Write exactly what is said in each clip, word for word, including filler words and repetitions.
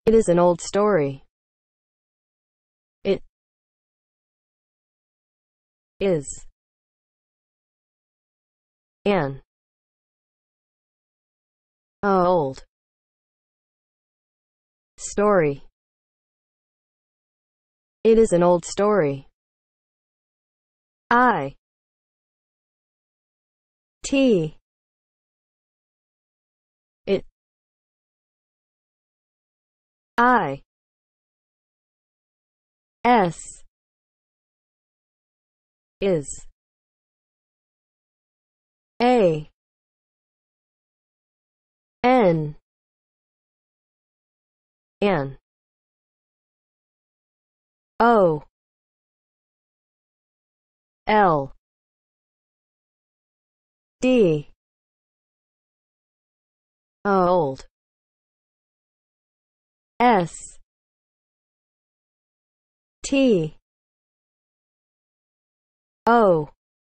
It is an old story. It is an old story. It is an old story. I T It I S is A N N O L D Old S T O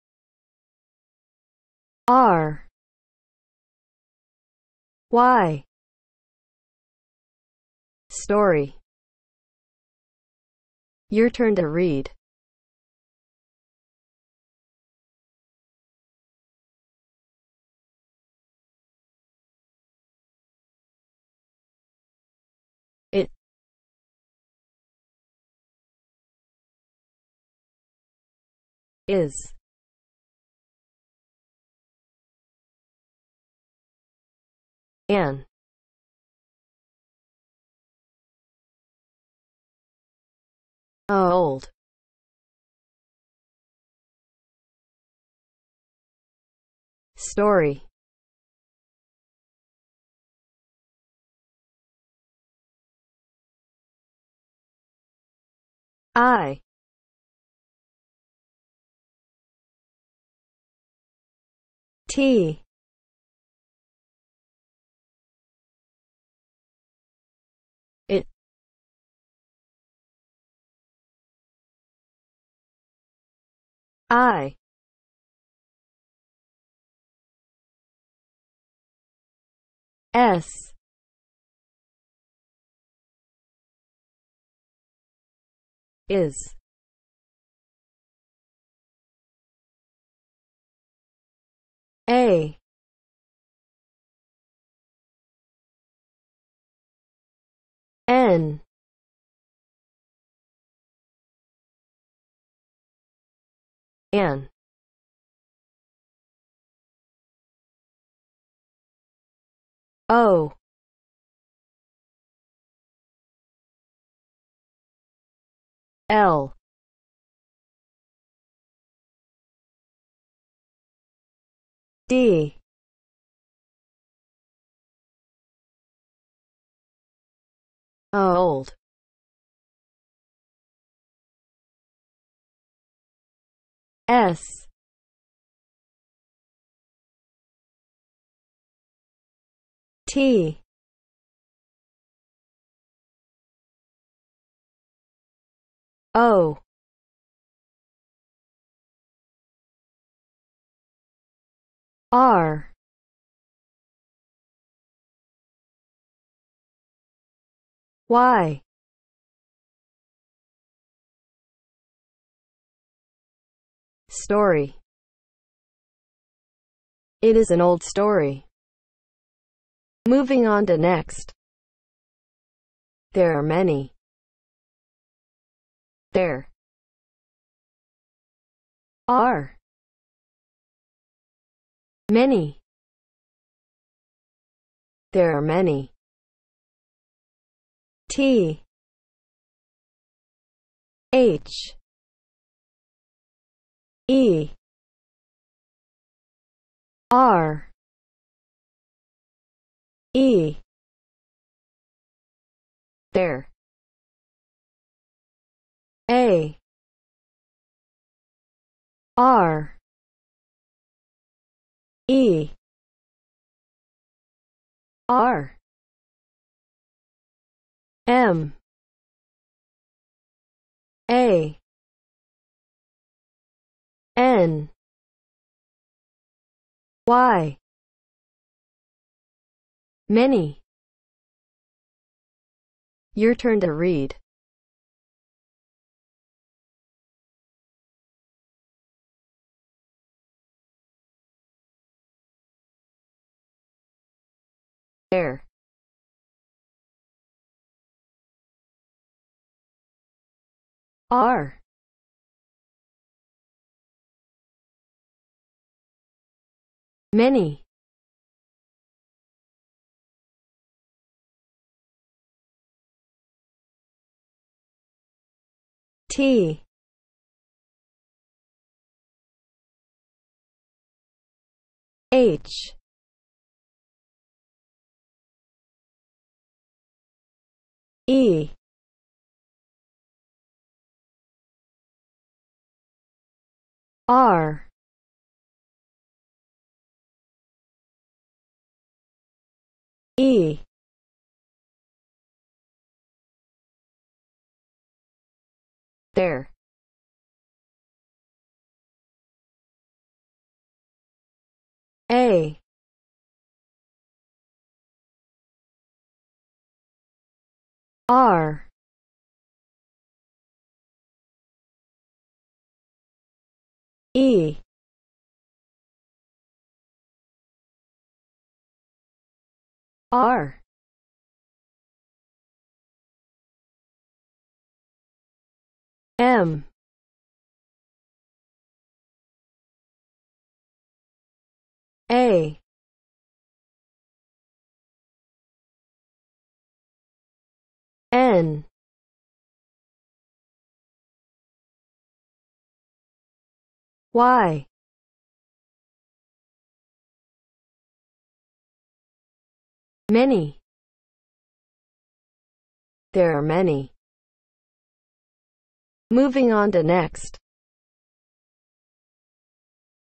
R Y Story. Your turn to read. It is an old story. I T It I S is A N N O L D Old S T O R Y Story. It is an old story. Moving on to next. There are many. There are many. There are many. T H E R E There A R E R M A N Y Many. Your turn to read. There. Are. Many. T. H. E. R. E. There. A. R. E. R. M. A. N. Y. Many. There are many. Moving on to next.